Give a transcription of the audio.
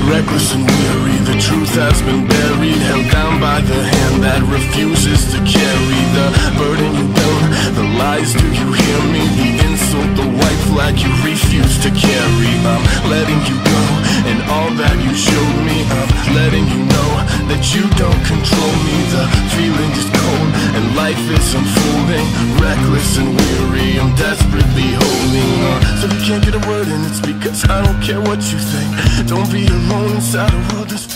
Reckless and weary, the truth has been buried, held down by the hand that refuses to carry the burden you don't, the lies, do you hear me? The insult, the white flag you refuse to carry. I'm letting you go, and all that you showed me, I'm letting you know that you don't control me. The feeling is cold, and life is unfolding, reckless and weary, I'm desperately holding on. So you can't get a word in, it's because I don't care what you think. Don't be alone inside a world that's